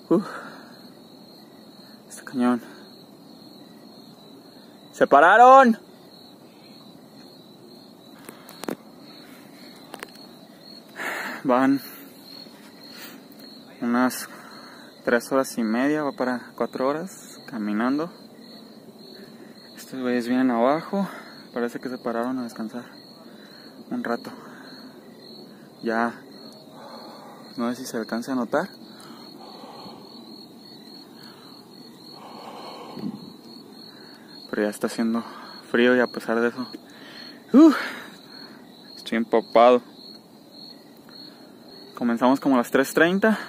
Este cañón. ¡Se pararon! Van unas 3 horas y media, va para 4 horas caminando. Estos güeyes vienen abajo, parece que se pararon a descansar un rato. Ya, no sé si se alcanza a notar. Pero ya está haciendo frío y a pesar de eso, estoy empapado. Comenzamos como a las 3:30.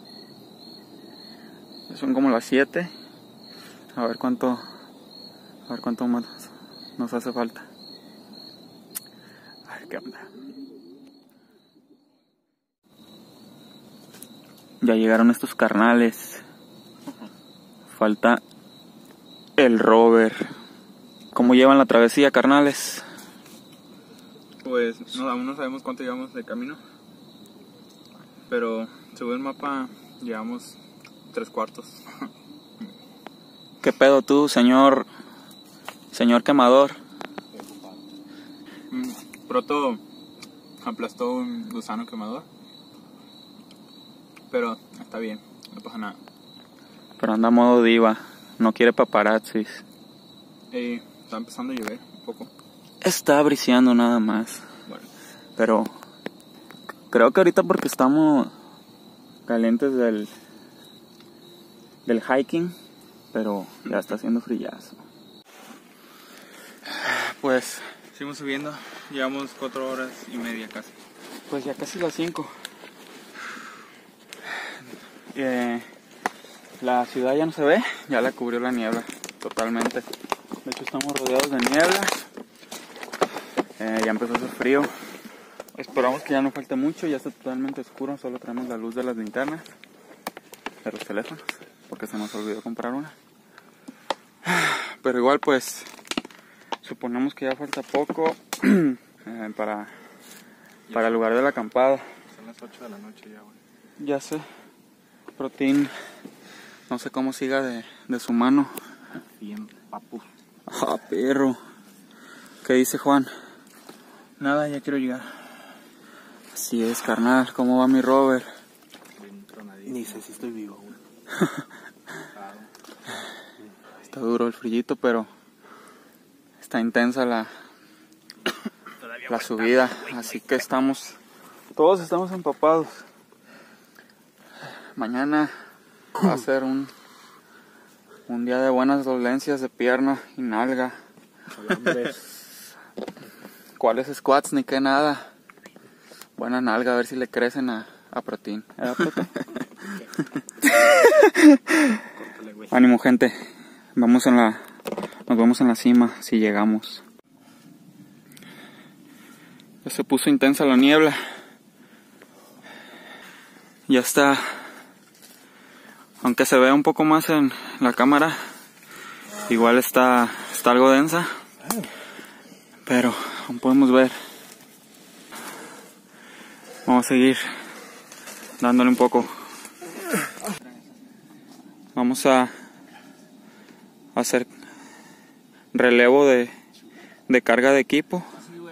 Son como las 7. A ver cuánto más nos hace falta. A ver qué onda. Ya llegaron estos carnales. Falta el rover. ¿Cómo llevan la travesía, carnales? Pues aún no sabemos cuánto llevamos de camino, pero según el mapa llevamos 3/4. ¿Qué pedo tú, señor quemador? Proto aplastó un gusano quemador, pero está bien, no pasa nada. Pero anda a modo diva, no quiere paparazzis. Está empezando a llover un poco. Está briseando nada más. Bueno. Pero creo que ahorita porque estamos calientes del hiking, pero ya está haciendo frillazo. Pues Seguimos subiendo, llevamos 4 horas y media casi. Pues ya casi las 5. La ciudad ya no se ve, ya la cubrió la niebla totalmente. De hecho estamos rodeados de niebla. Ya empezó a hacer frío. Esperamos que ya no falte mucho, ya está totalmente oscuro. Solo traemos la luz de las linternas de los teléfonos, porque se nos olvidó comprar una. Pero igual pues suponemos que ya falta poco para el lugar de la acampada. Son las 8 de la noche ya, güey. Ya sé. Protein, no sé cómo siga de su mano. Bien, papu. Ah, perro. ¿Qué dice Juan? Nada, ya quiero llegar. Así es, carnal. ¿Cómo va mi rover? Bien tronadito. Ni sé si estoy vivo, güey. Está duro el frillito, pero está intensa la subida. Así que todos estamos empapados. Mañana va a ser un día de buenas dolencias de pierna y nalga. ¿Cuáles squats ni qué nada? Buena nalga, a ver si le crecen a Protein. Ánimo, gente. Nos vemos en la cima si llegamos. Ya se puso intensa la niebla. Ya está. Aunque se vea un poco más en la cámara, igual está algo densa. Pero aún podemos ver. Vamos a seguir dándole un poco. Vamos a hacer relevo de carga de equipo.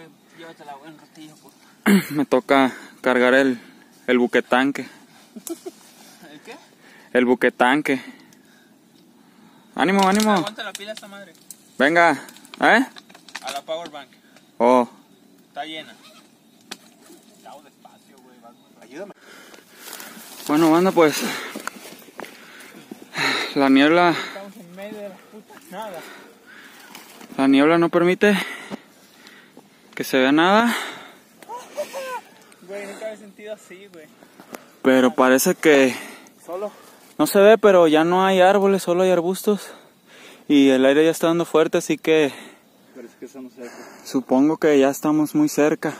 Me toca cargar el buquetanque. ¿El qué? El buquetanque. Ánimo, ánimo. Aguanta la pila esta madre. Venga, A la power bank. Oh. Está llena. Chao despacio, güey. Ayúdame. Bueno, banda, pues la niebla. Estamos en medio de la puta nada. La niebla no permite que se vea nada. Güey, nunca había sentido así, güey. Pero parece que Solo. no se ve, pero ya no hay árboles, solo hay arbustos. Y el aire ya está dando fuerte, así que Parece que estamos cerca. supongo que ya estamos muy cerca.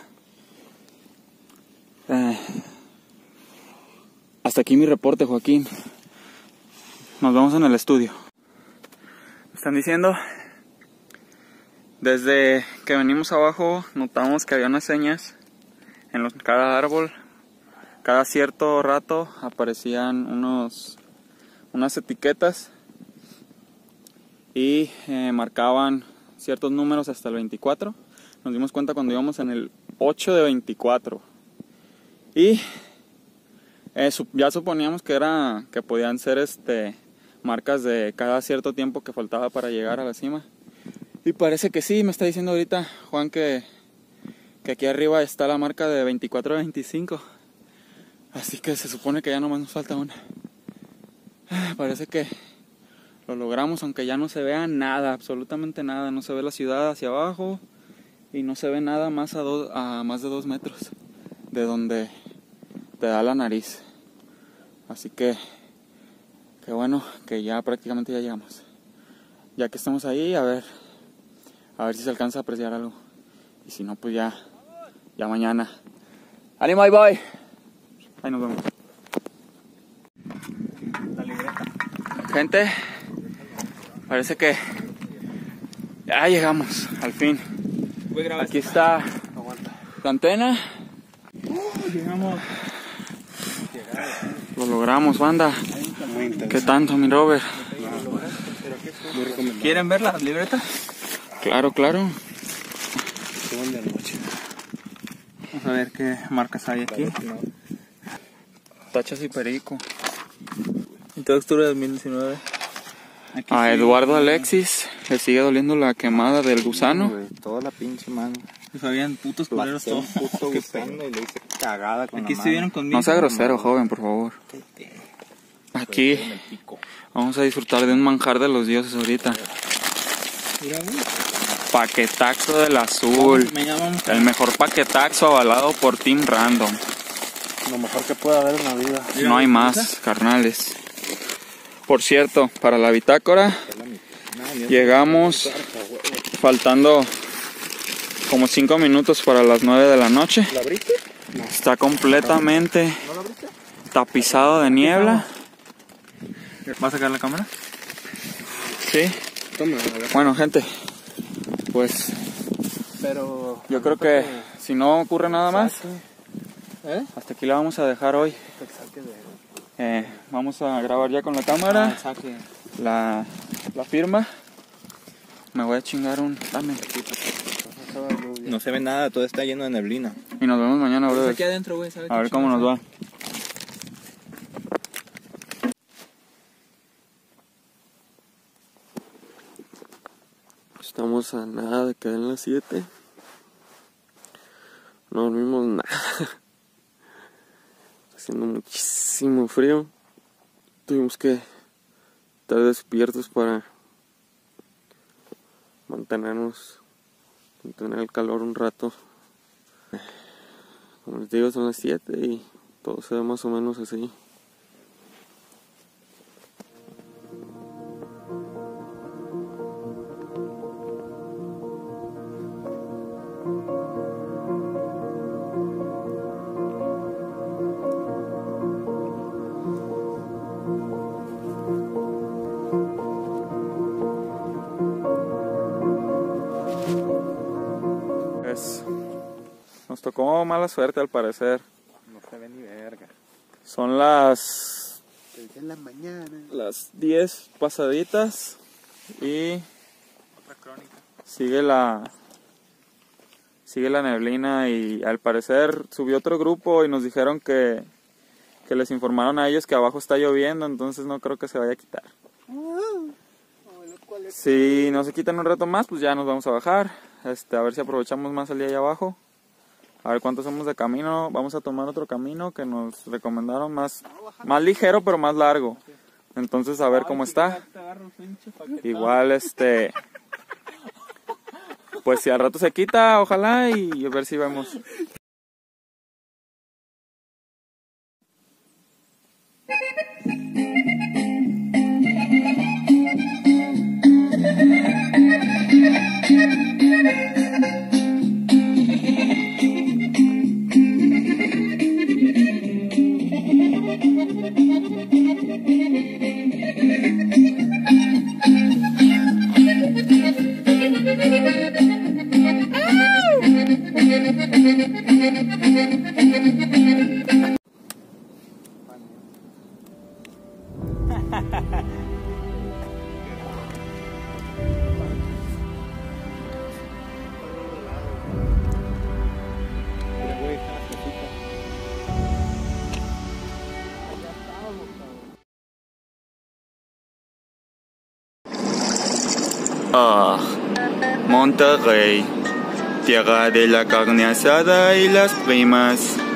Hasta aquí mi reporte, Joaquín. Nos vemos en el estudio. Me están diciendo, desde que venimos abajo notamos que había unas señas en cada árbol. Cada cierto rato aparecían unos unas etiquetas y marcaban ciertos números hasta el 24. Nos dimos cuenta cuando íbamos en el 8 de 24 y ya suponíamos que podían ser marcas de cada cierto tiempo que faltaba para llegar a la cima, y parece que sí. Me está diciendo ahorita Juan que aquí arriba está la marca de 24 de 25, así que se supone que ya nomás nos falta una. Parece que lo logramos, aunque ya no se vea nada, absolutamente nada. No se ve la ciudad hacia abajo y no se ve nada más a más de 2 metros de donde te da la nariz. Así que bueno, que ya prácticamente ya llegamos. Ya que estamos ahí, a ver si se alcanza a apreciar algo. Y si no, pues ya mañana. ¡Ánimo, ahí voy! Ahí nos vemos. La libreta. Gente, parece que ya llegamos, al fin. Aquí está la antena. Llegamos. Lo logramos, banda. ¿Qué tanto, mi Robert? ¿Quieren ver las libretas? Claro. Vamos a ver qué marcas hay aquí. Tachas y perico. En todo octubre de 2019. Aquí A sí. Eduardo Alexis le sigue doliendo la quemada del gusano. Toda la pinche mano. Pues habían putos culeros todos. Puto gusano y le hice cagada con Aquí la estuvieron conmigo. No sea grosero, joven, por favor. Aquí mano. En el pico. vamos a disfrutar de un manjar de los dioses ahorita. Mira, güey. Paquetaxo del azul. Mañana vamos El mejor paquetaxo avalado por Team Random. Lo mejor que puede haber en la vida. No hay más, carnales. Por cierto, para la bitácora llegamos faltando como 5 minutos para las 9 de la noche. ¿La abriste? Está completamente tapizado de niebla. ¿Vas a sacar la cámara? Sí. Toma, Bueno, gente, pues pero... yo creo que si no ocurre nada más, hasta aquí la vamos a dejar hoy. Vamos a grabar ya con la cámara la firma. Me voy a chingar un dame. No se ve nada, todo está lleno de neblina. Y nos vemos mañana, brother. Aquí adentro, güey. A ver cómo nos va. Estamos a nada de caer en las 7. No dormimos nada. Está haciendo muchísimo frío. Tuvimos que estar despiertos para mantener el calor un rato. Como les digo, son las 7 y todo se ve más o menos así. Nos tocó mala suerte al parecer. No se ve ni verga. Son las En la mañana. las 10 pasaditas y Otra crónica. sigue la neblina, y al parecer subió otro grupo y nos dijeron que les informaron a ellos que abajo está lloviendo, entonces no creo que se vaya a quitar. Si no se quitan un rato más, pues ya nos vamos a bajar, a ver si aprovechamos más el día allá abajo. A ver cuánto hacemos de camino. Vamos a tomar otro camino que nos recomendaron más ligero pero más largo. Entonces a ver cómo está. Igual pues si al rato se quita, ojalá, y a ver si vemos. Ah, Monterrey, tierra de la carne asada y las primas.